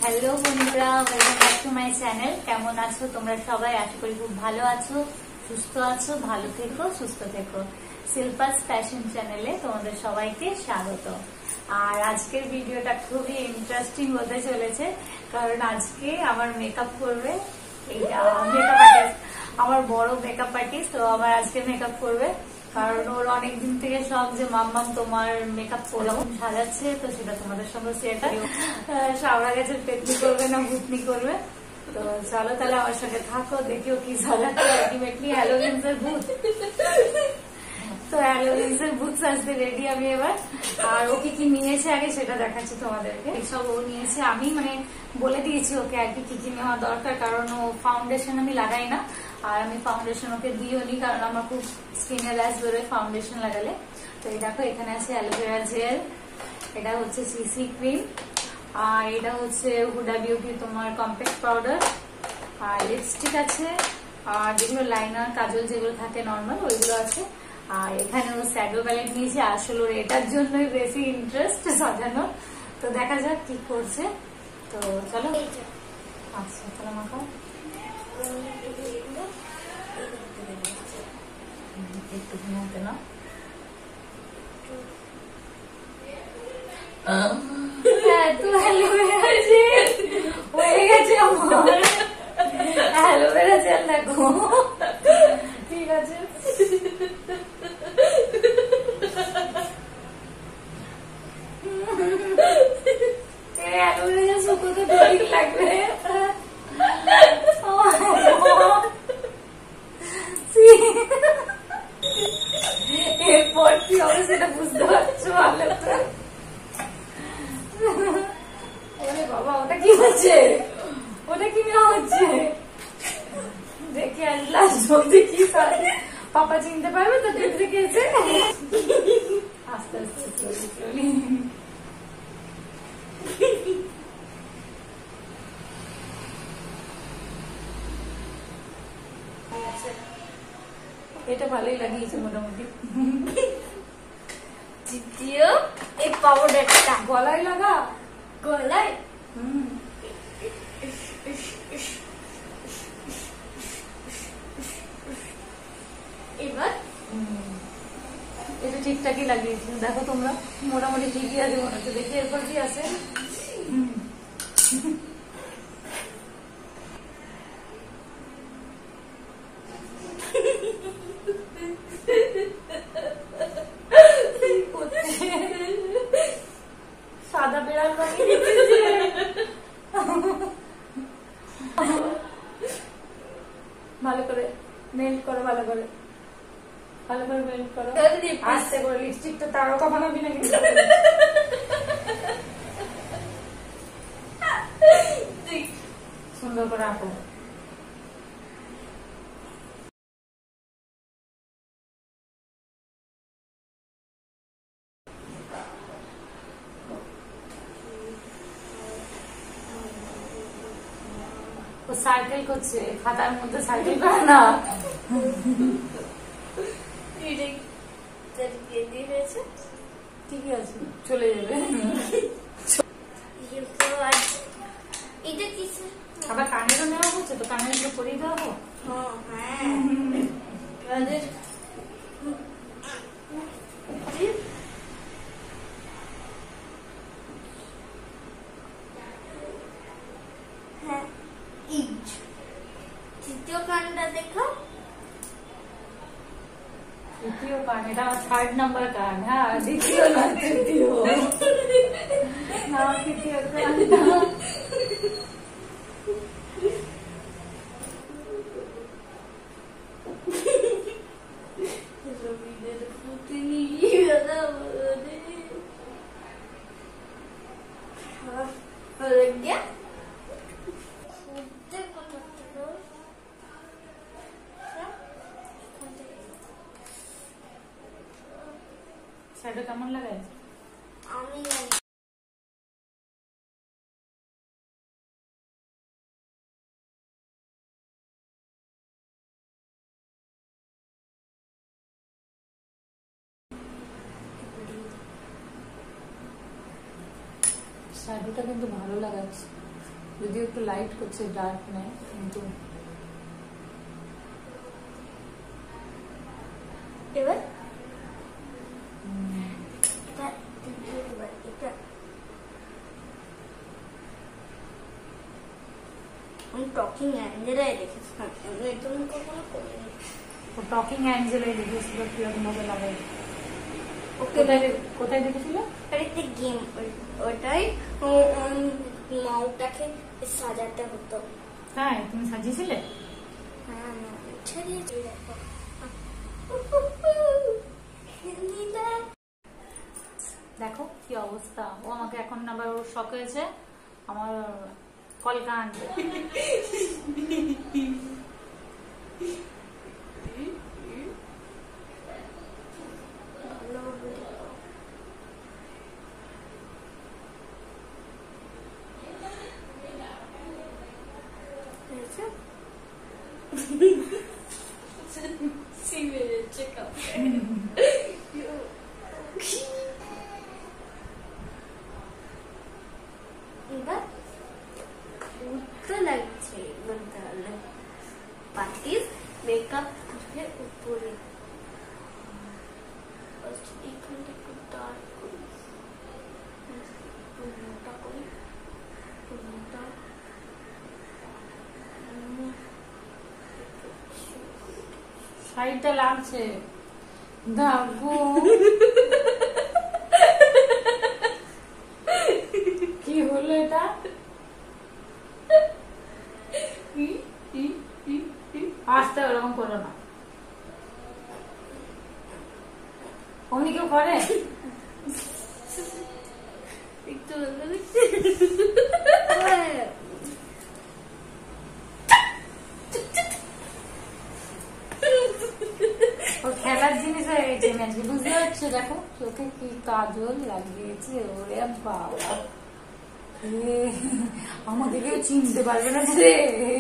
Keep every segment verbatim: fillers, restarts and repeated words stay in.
Hello বন্ধুরা, welcome back to my channel. কেমন আছো তোমরা সবাই? আশা করি খুব ভালো আছো, সুস্থ আছো। ভালো থেকো, সুস্থ থেকো। শিল্পাস ফ্যাশন চ্যানেলে তোমাদের সবাইকে স্বাগত। আর আজকের ভিডিওটা খুবই ইন্টারেস্টিং হতে চলেছে, কারণ আজকে আমার মেকআপ করবে এইটা মেকআপ আর্টিস্ট, আমার বড় মেকআপ আর্টিস্ট। তো আমার আজকে মেকআপ করবে, কারণ ওর অনেকদিন থেকে শখ যে মাম্মাম তোমার মেকআপ করলাম সাজাচ্ছে, তো সেটা তোমাদের সঙ্গে শেয়ার করি। সামরা গেছে পেতনি করবে না ভুতনি করবে। তো চলো তাহলে আমার সঙ্গে থাকো, দেখিও কি সাজাচ্ছে। আলটিমেটলি হ্যালোউইনস এর ভূত, তো হ্যালোউইনস এর ভূত সাজতে রেডি আমি এবার। আর ওকে কি নিয়েছে আগে সেটা দেখাচ্ছি তোমাদেরকে। সব ও নিয়েছে, আমি মানে বলে দিয়েছি ওকে আর কি কি কি নেওয়া দরকার, কারণ ও ফাউন্ডেশন আমি লাগাই না। আর আমি ফাউন্ডেশন ওকে দিও নি, কারণ আমার খুব স্কিনে র্যাশ বেরোয় ফাউন্ডেশন লাগালে। তো এই দেখো, এখানে আছে অ্যালোভেরা জেল, এটা হচ্ছে সিসি ক্রিম, আর এটা হচ্ছে হুডা বিউটি তোমার কম্প্যাক্ট পাউডার, আর লিপস্টিক আছে, আর যেগুলো লাইনার কাজল যেগুলো থাকে নর্মাল ওইগুলো আছে। আর এখানে ও শ্যাডো প্যালেট নিয়েছে, আসলে ওর এটার জন্যই বেশি ইন্টারেস্ট সাজানো। তো দেখা যাক কি করছে। তো চলো, আচ্ছা চলো মাখা। একটু ঘুমাতে না, এত অ্যালোভেরা জেল হয়ে গেছে আমার। অ্যালোভেরা জেল দেখো, ঠিক আছে। অ্যালোভেরা জেল শুকোতে দেরি লাগবে। এরপর কি হবে সেটা বুঝতে পারছো ভালো তো? ওরে বাবা, ওটা কি হচ্ছে? ওটা কি না হচ্ছে দেখে আজ লাস্ট বলতে কি পাপা চিনতে পারবে তো দেখ দেখেছে। আস্তে আস্তে চলি চলি। এটা ভালোই লাগিয়েছে মোটামুটি। দ্বিতীয় এই পাউডারটা গলায় লাগা, গলায়। হুম এবার এটা ঠিকঠাকই লাগিয়েছি, দেখো তোমরা মোটামুটি ঠিকই আছে মনে হচ্ছে। দেখি এরপর কি আছে। সাদা বেড়াল বানিয়ে দিচ্ছে। ভালো করে মেল্ট করো, ভালো করে ভালো করে মেল্ট করো, আস্তে করে। লিপস্টিকটা তারকা বানাবি না কিন্তু। সুন্দর করে আঁকো। ও সার্কেল করছে, খাতার মধ্যে সার্কেল করে না। ঠিকই আছে, চলে যাবে। এটা কিছু আবার কানেরও নেওয়া হচ্ছে, তো কানের একটু পরিয়ে দেওয়া হোক। হ্যাঁ, তৃতীয় কানটা দেখো। তৃতীয় কান, এটা আমার থার্ড নাম্বার কান। হ্যাঁ, দ্বিতীয় না তৃতীয় না, তৃতীয় কান। শ্যাডো কেমন লাগায়? আমি শাড়িটা কিন্তু ভালো লাগাচ্ছে। যদিও একটু লাইট করছে, ডার্ক নেই, কিন্তু এবার আমি টকিং অ্যাঞ্জেলাই দেখেছিলাম, এমনি তুমি কখনো করিনি। ও টকিং অ্যাঞ্জেলাই দেখেছিল কিরকম ভাবে লাগাই। ওকে, কোথায় দেখেছিল? একটা গেম, ওটাই মাউটাকে সাজাতে হতো। হ্যাঁ, তুমি সাজিয়েছিলে? হ্যাঁ, ছাড়িয়েছি। দেখো কি অবস্থা। ও আমাকে এখন আবার ওর শখ হয়েছে আমার কলকা আনতে। লাগছে পার্টিস মেকআপ উপরে এখানটা একটু ডার্ক করি, মোটা করি, মোটা শাড়িটা লাগছে দেখো কি হলো এটা। আসতে ওরকম করো না, অমনি কেউ করে একটু খেলার জিনিস হয়ে গেছে ম্যাচকে, বুঝতে পারছো? দেখো চোখে কি কাজল লাগিয়েছে, ওরে বাবা আমাকে কেউ চিনতে পারবে না রে।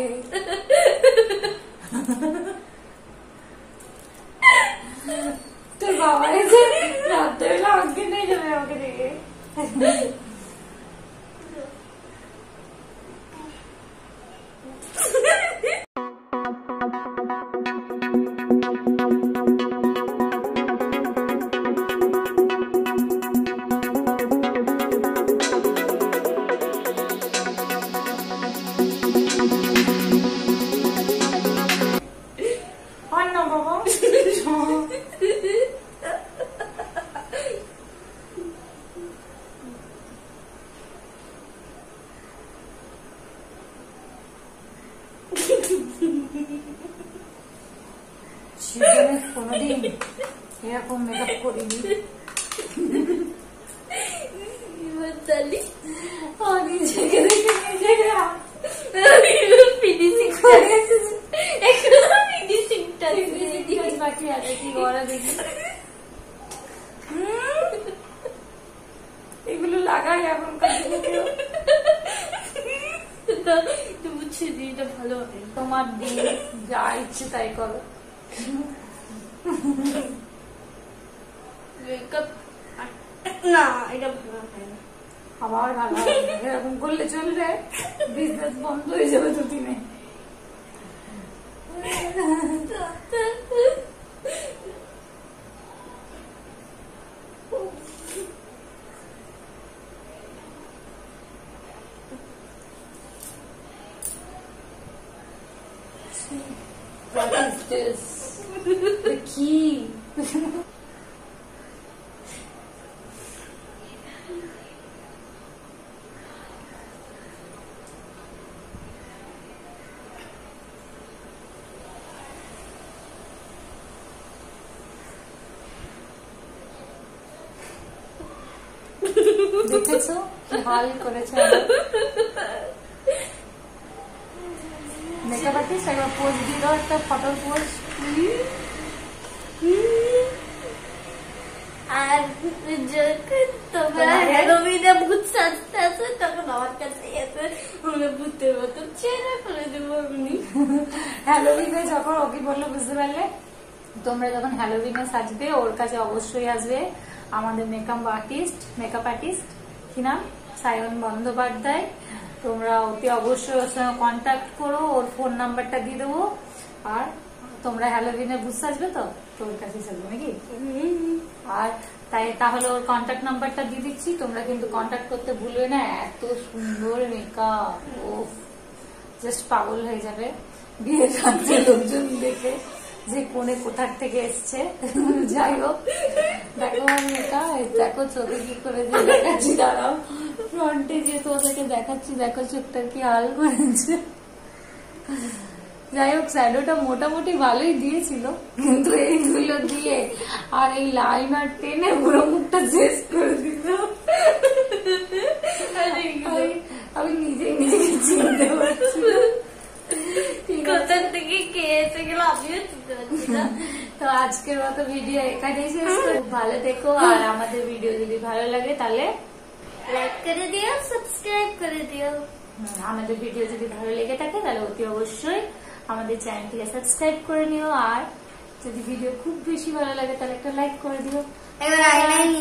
তোর বাবা এসে রাত্রেবেলা আমাকে নিয়ে যাবে আমাকে দেখে। জীবনে কোনোদিন এরকম মেকআপ করিনি। নিজেকে দেখে নিজেকে ফিনিশিং বাকি আছে কি করা দেখি। এগুলো লাগাই এখন বুঝছি এটা ভালো হবে। তোমার দিন যা ইচ্ছে তাই করো। না এটা ভালো হয় না, আবার ভালো হবে না। এরকম করলে চলবে, বিজনেস বন্ধ হয়ে যাবে দুদিনে। What is this? The key. দেখেছো কি হাল করেছে মেকআপ আর্টিস্ট। একবার পোজ দিয়ে দাও, একটা ফটোর পোজ। আর যখন তোমরা হ্যালোউইনে ভূত সাজতে আসো তখন আমার কাছে এসে আমরা ভূতের মতো চেহারা করে দেবো। এমনি হ্যালোউইনে যখন ওকে বললো, বুঝতে পারলে? তোমরা যখন হ্যালোউইনে সাজবে ওর কাছে অবশ্যই আসবে আমাদের মেকআপ আর্টিস্ট মেকআপ আর্টিস্ট কি নাম, সায়ন বন্দ্যোপাধ্যায়। তোমরা অতি অবশ্যই ওর সঙ্গে কন্ট্যাক্ট করো, ওর ফোন নাম্বারটা দিয়ে দেবো। আর তোমরা হ্যালোউইনে বুঝতে আসবে তো তোর কাছে চলবে নাকি? আর তাই তাহলে ওর কন্ট্যাক্ট নাম্বারটা দিয়ে দিচ্ছি, তোমরা কিন্তু কন্ট্যাক্ট করতে ভুলবে না। এত সুন্দর মেকআপ, ও জাস্ট পাগল হয়ে যাবে বিয়ের রাত্রে লোকজন দেখে যে কোনে কোথার থেকে এসছে। যাই হোক, দেখো মেয়েটা, দেখো চোখে কি করে যে দেখাচ্ছি, দাঁড়াও ফ্রন্টে যে তোদেরকে দেখাচ্ছি, দেখো চোখটা কি হাল করেছে। যাই হোক, শ্যাডোটা মোটামুটি ভালোই দিয়েছিল, কিন্তু এইগুলো দিয়ে আর এই লাইনার টেনে পুরো মুখটা শেষ করে দিল। আমি নিজেই নিজেকে চিনতে পারছি না কোথার থেকে কে এসে গেল আমিও চিনতে পারছি না। তো আজকের মতো ভিডিও এখানেই শেষ করব। ভালো থেকো, আর আমাদের ভিডিও যদি ভালো লাগে তাহলে লাইক করে দিও, সাবস্ক্রাইব করে দিও। আমাদের ভিডিও যদি ভালো লেগে থাকে তাহলে অতি অবশ্যই আমাদের চ্যানেলটিকে সাবস্ক্রাইব করে নিও। আর যদি ভিডিও খুব বেশি ভালো লাগে তাহলে একটা লাইক করে দিও। এবার আইলাইন